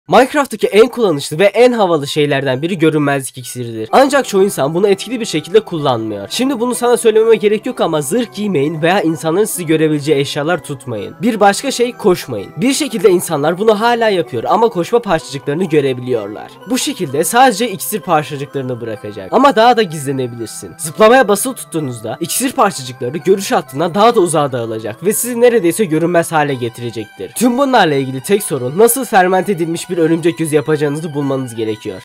Minecraft'taki en kullanışlı ve en havalı şeylerden biri görünmezlik iksiridir. Ancak çoğu insan bunu etkili bir şekilde kullanmıyor. Şimdi bunu sana söylememe gerek yok ama zırh giymeyin veya insanların sizi görebileceği eşyalar tutmayın. Bir başka şey, koşmayın. Bir şekilde insanlar bunu hala yapıyor ama koşma parçacıklarını görebiliyorlar. Bu şekilde sadece iksir parçacıklarını bırakacak. Ama daha da gizlenebilirsin. Zıplamaya basılı tuttuğunuzda iksir parçacıkları görüş hattından daha da uzağa dağılacak ve sizi neredeyse görünmez hale getirecektir. Tüm bunlarla ilgili tek sorun nasıl fermente edilmiş bir örümcek yüzü yapacağınızı bulmanız gerekiyor.